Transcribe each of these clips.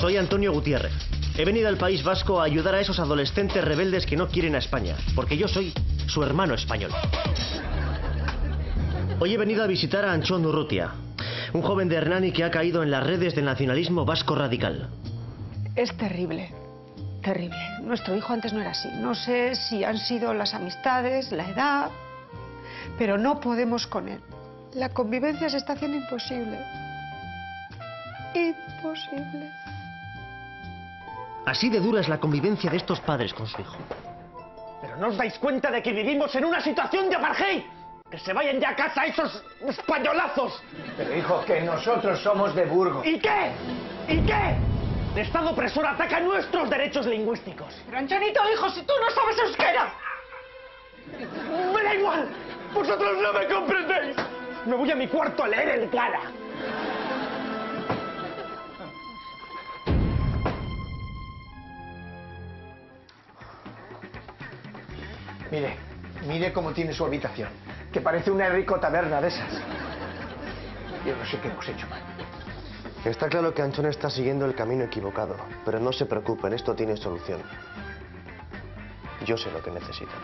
Soy Antonio Gutiérrez. He venido al País Vasco a ayudar a esos adolescentes rebeldes que no quieren a España, porque yo soy su hermano español. Hoy he venido a visitar a Antxon Urrutia, un joven de Hernani que ha caído en las redes del nacionalismo vasco radical. Es terrible, terrible. Nuestro hijo antes no era así. No sé si han sido las amistades, la edad, pero no podemos con él. La convivencia se está haciendo imposible. Imposible. Así de dura es la convivencia de estos padres con su hijo. ¿Pero no os dais cuenta de que vivimos en una situación de apartheid? ¡Que se vayan ya a casa esos españolazos! Pero hijo, que nosotros somos de Burgos. ¿Y qué? ¿Y qué? El Estado opresor ataca nuestros derechos lingüísticos. Pero Antxonito, hijo, si tú no sabes euskera. ¡Me da igual! ¡Vosotros no me comprendéis! Me voy a mi cuarto a leer el cara. Mire cómo tiene su habitación, que parece una rico taberna de esas. Yo no sé qué hemos hecho mal. Está claro que Antxon está siguiendo el camino equivocado, pero no se preocupen, esto tiene solución. Yo sé lo que necesitan.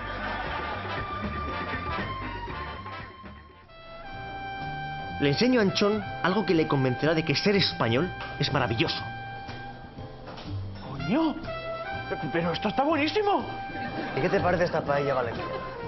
Le enseño a Antxon algo que le convencerá de que ser español es maravilloso. ¡Coño! ¡Pero esto está buenísimo! ¿Y qué te parece esta paella valenciana?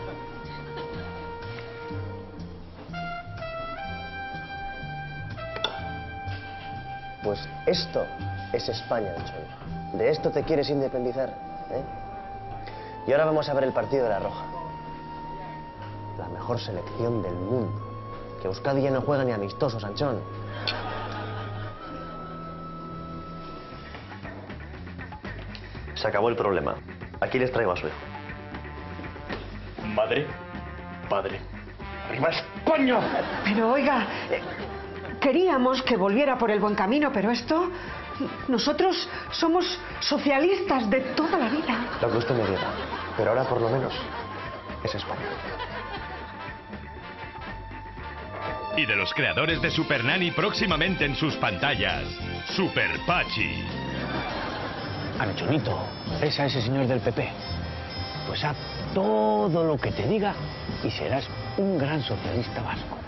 Pues esto es España, Antxon. ¿De esto te quieres independizar? Y ahora vamos a ver el partido de La Roja. La mejor selección del mundo. Que Euskadi ya no juega ni amistosos, Antxon. Se acabó el problema. Aquí les traigo a su hijo. Madre, padre, ¡arriba España! Pero oiga, queríamos que volviera por el buen camino, pero esto... Nosotros somos socialistas de toda la vida. Lo que usted me diga. Pero ahora por lo menos es España. Y de los creadores de Super Nanny próximamente en sus pantallas, Super Pachi. Antxonito, ¿ves a ese señor del PP? Pues haz todo lo que te diga y serás un gran socialista vasco.